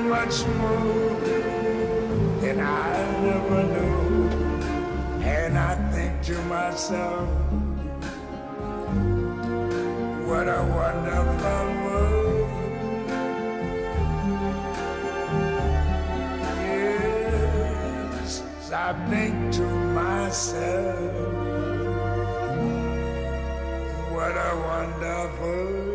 much more than I never knew. And I think to myself, what a wonderful world. Yes, I think to myself, what a wonderful world.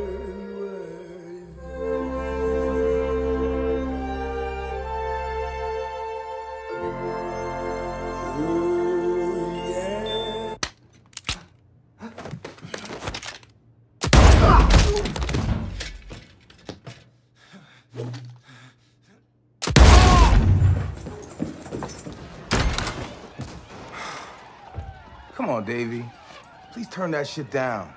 Come on, Davey. Please turn that shit down.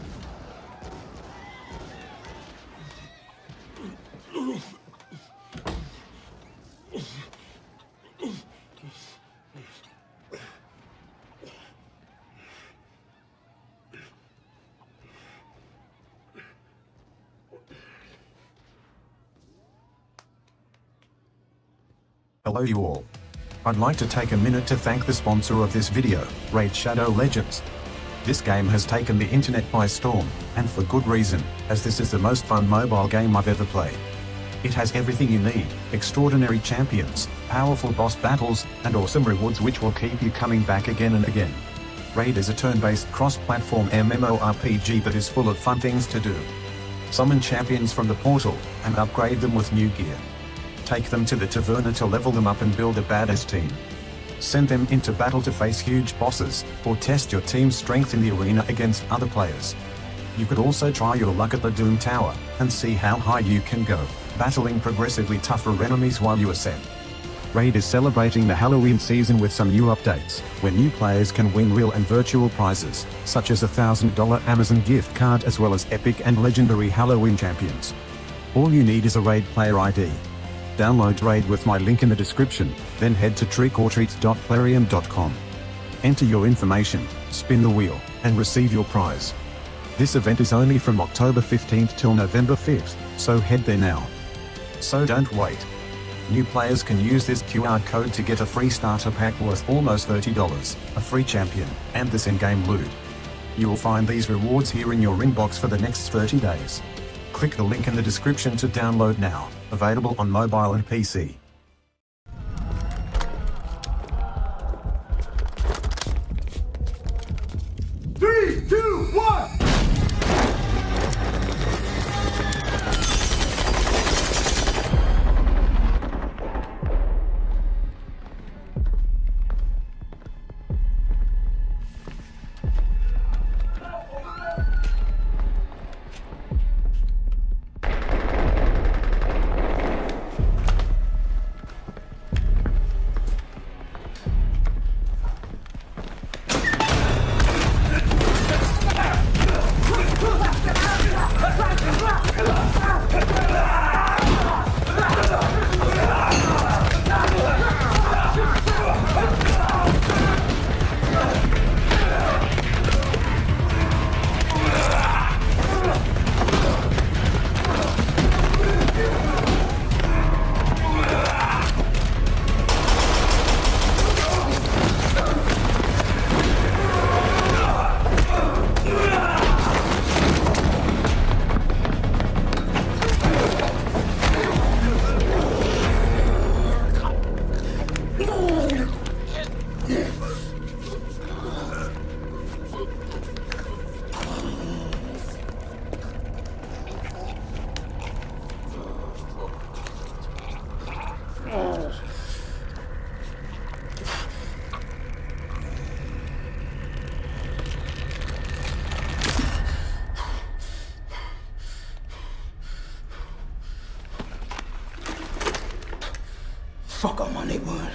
Hello you all. I'd like to take a minute to thank the sponsor of this video, Raid Shadow Legends. This game has taken the internet by storm, and for good reason, as this is the most fun mobile game I've ever played. It has everything you need, extraordinary champions, powerful boss battles, and awesome rewards which will keep you coming back again and again. Raid is a turn-based cross-platform MMORPG that is full of fun things to do. Summon champions from the portal, and upgrade them with new gear. Take them to the Taverna to level them up and build a badass team. Send them into battle to face huge bosses, or test your team's strength in the arena against other players. You could also try your luck at the Doom Tower, and see how high you can go, battling progressively tougher enemies while you ascend. Raid is celebrating the Halloween season with some new updates, where new players can win real and virtual prizes, such as a $1,000 Amazon gift card as well as epic and legendary Halloween champions. All you need is a Raid player ID. Download Raid with my link in the description, then head to trickortreats.plarium.com. Enter your information, spin the wheel, and receive your prize. This event is only from October 15th till November 5th, so head there now. So don't wait. New players can use this QR code to get a free starter pack worth almost $30, a free champion, and this in-game loot. You will find these rewards here in your inbox for the next 30 days. Click the link in the description to download now, available on mobile and PC. 3, 2, 1! Fuck up my neighborhood.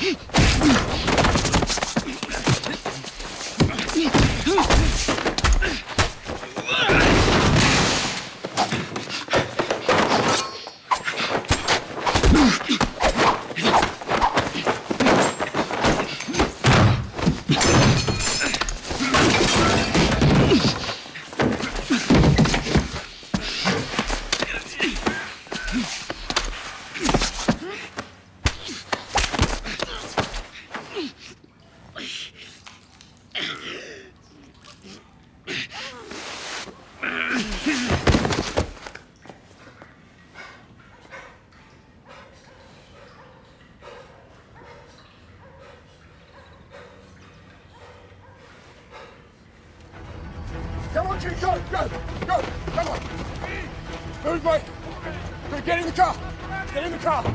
Come on, Chief, go, come on. Move, mate. Get in the car. Get in the car.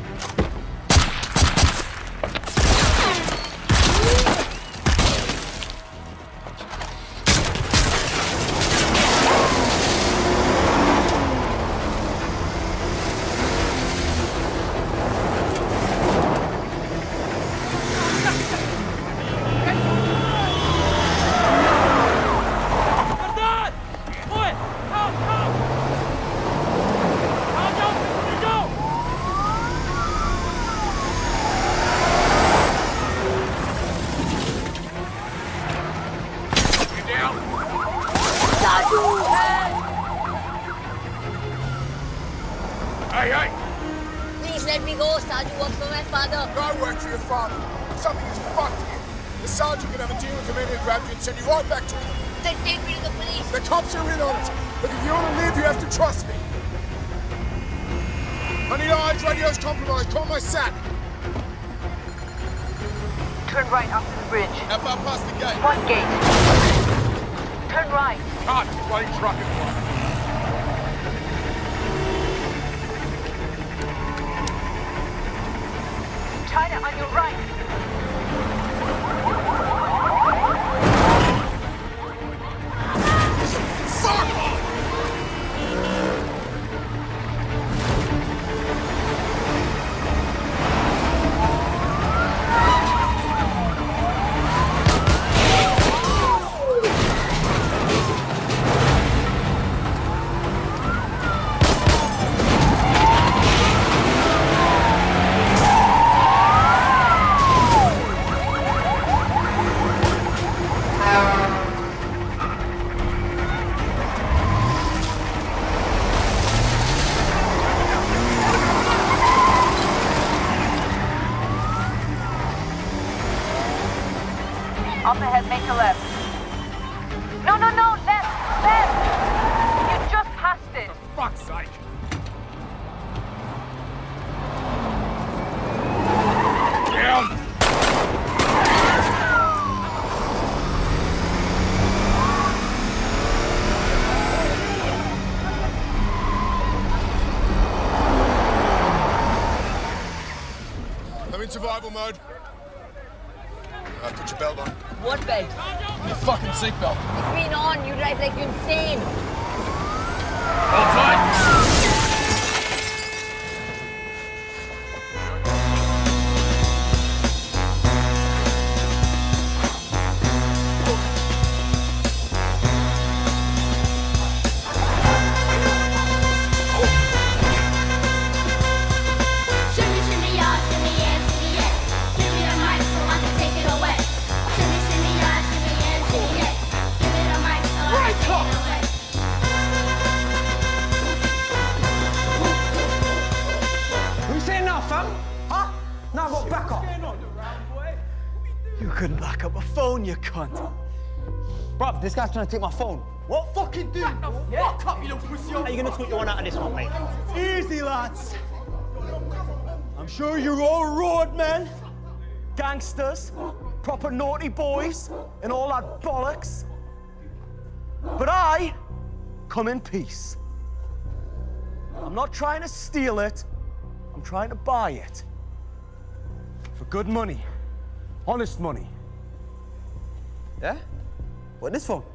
Hey! Please let me go. Saju works for my father. I work for your father. Something is fucked here. The sergeant can have a deal with the man who grabbed you and send you right back to him. Then take me to the police. The cops are in on it. But if you want to live, you have to trust me. I need eyes, radio's compromised. Call my SAT. Turn right after the bridge. How far past the gate? One gate. Turn right. Can't bloody truck is one. China on your right. Up ahead, make a left. No, left! You just passed it. For fuck's sake. Down! I'm in survival mode. Put your belt on. What belt? Your fucking seatbelt. It's been on. You drive like you're insane. Hold tight. Now I got back up. You couldn't back up a phone, you cunt. Bruv, this guy's trying to take my phone. What fucking do? Fuck up, you little pussy. How are you gonna tweet your one out of this one, mate? Easy, lads. I'm sure you're all road men, gangsters, proper naughty boys, and all that bollocks. But I come in peace. I'm not trying to steal it. I'm trying to buy it. For good money. Honest money. Yeah? What, this phone?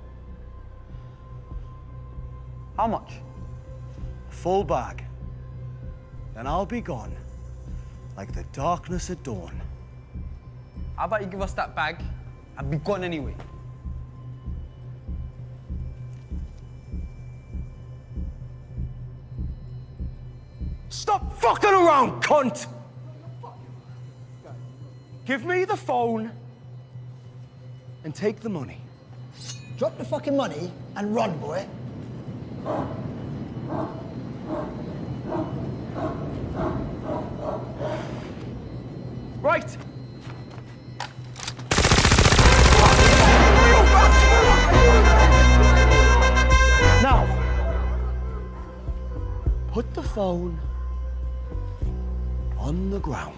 How much? Full bag. Then I'll be gone, like the darkness at dawn. How about you give us that bag and be gone anyway? Stop fucking around, cunt! Give me the phone and take the money. Drop the fucking money and run, boy. Right. Now, put the phone on the ground.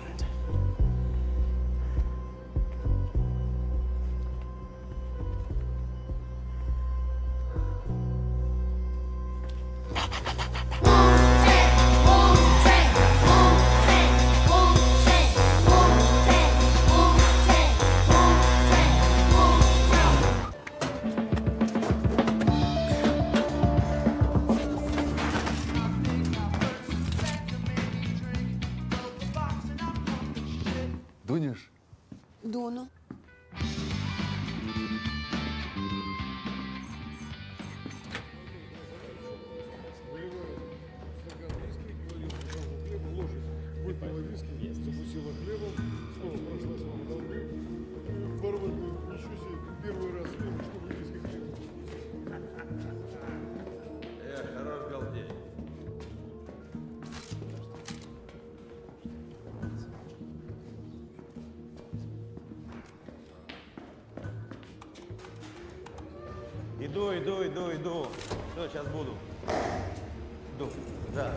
Дунешь? Дуну. Хорош галдеть. Иду. Все, сейчас буду. Иду. Да.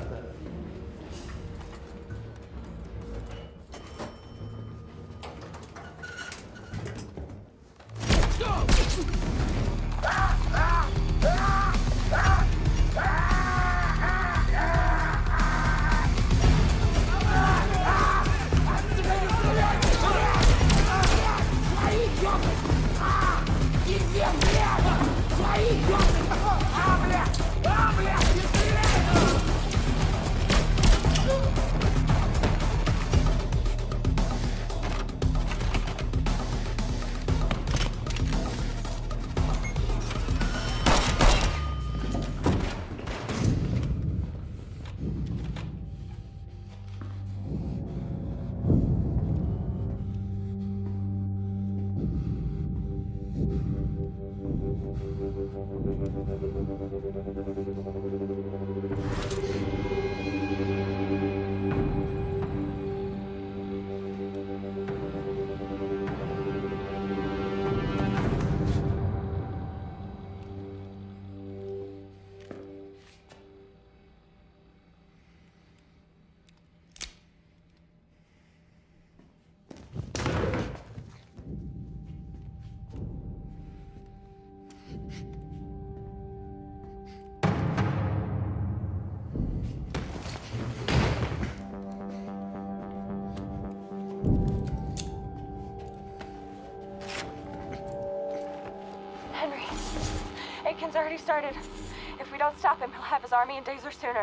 Henry, Aiken's already started. If we don't stop him, he'll have his army in days or sooner.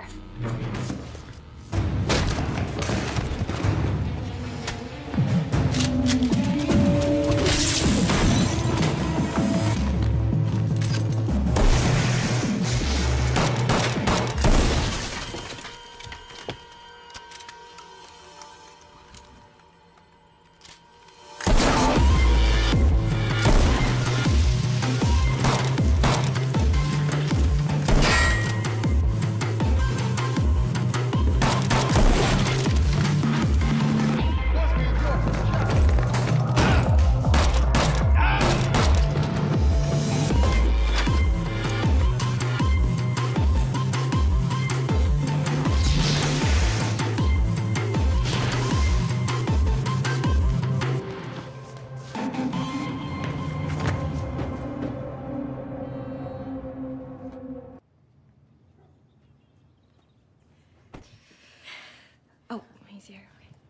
Oh, he's here.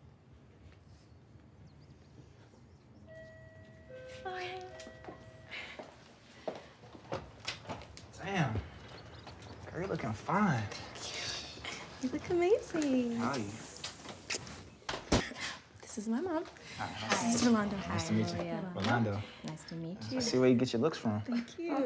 Okay. Damn. Girl, you're looking fine. You look amazing. How are you? This This is my mom. Hi. This is Rolando. Nice to meet you. Rolando. Nice to meet you. I see where you get your looks from. Thank you.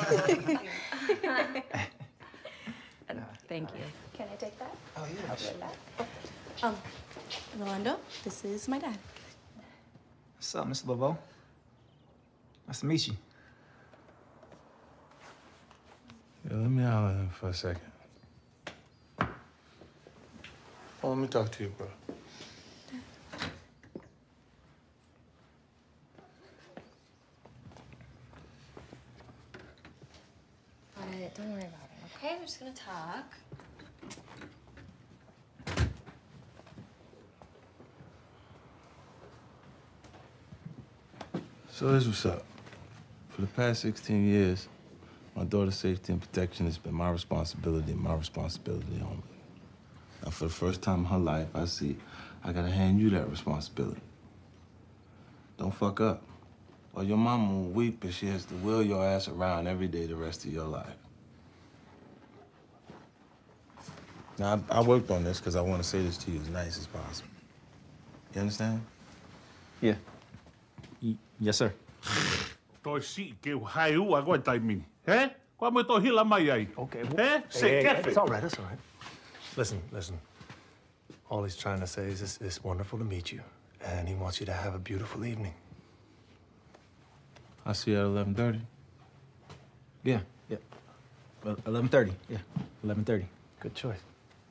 Thank you. Can I take that? Oh, yeah. Sure. Rolando, this is my dad. What's up, Mr. Laveau? Nice to meet you. Yeah, let me holler at him for a second. Oh, let me talk to you, bro. Don't worry about it, okay? We're just gonna talk. So here's what's up. For the past 16 years, my daughter's safety and protection has been my responsibility and my responsibility only. Now, for the first time in her life, I see I gotta hand you that responsibility. Don't fuck up, or your mama will weep and she has to wheel your ass around every day the rest of your life. Now, I worked on this because I want to say this to you as nice as possible. You understand? Yeah. Yes, sir. Toi si ke hai u agora timing. Eh? Kwa mo to hila mai ai. Okay. Eh? Say It's all right. It's all right. Listen. All he's trying to say is it's wonderful to meet you, and he wants you to have a beautiful evening. I'll see you at 11:30. Yeah. 11:30. Yeah, 11:30. Good choice.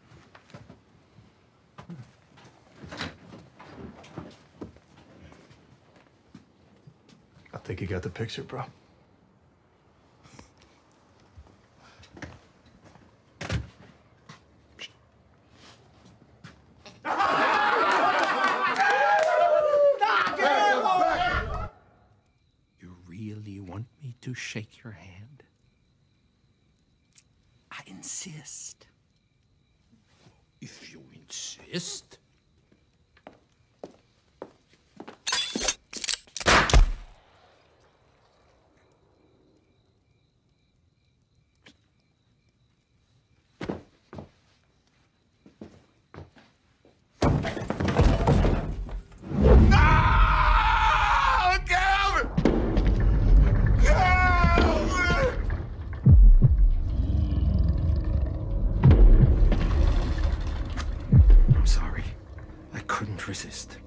I think you got the picture, bro. You really want me to shake your hand? I insist. If you insist. Resist.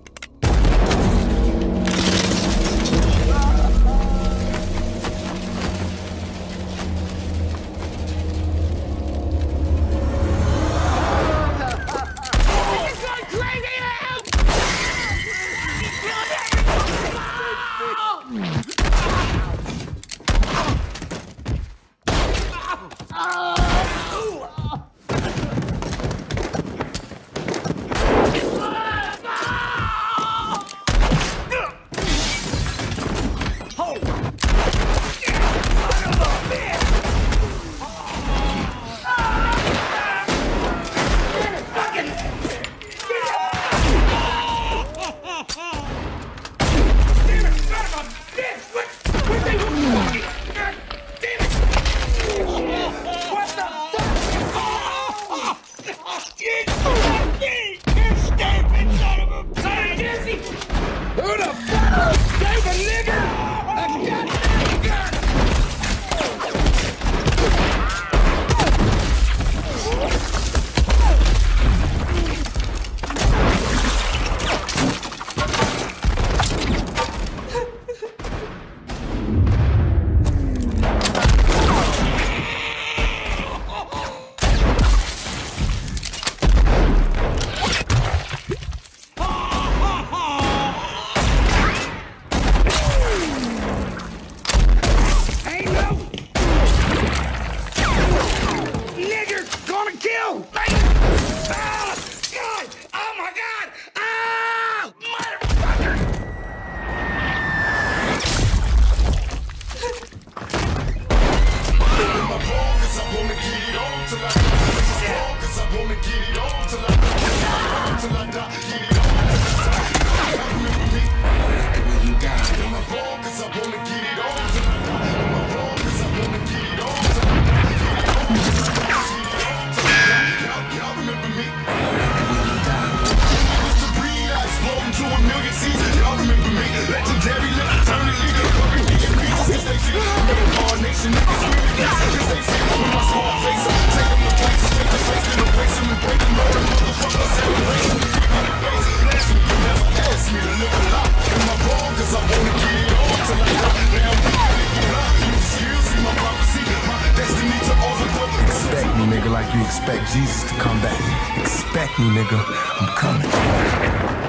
Expect me, nigga, like you expect Jesus to come back. Expect me, nigga. I'm coming.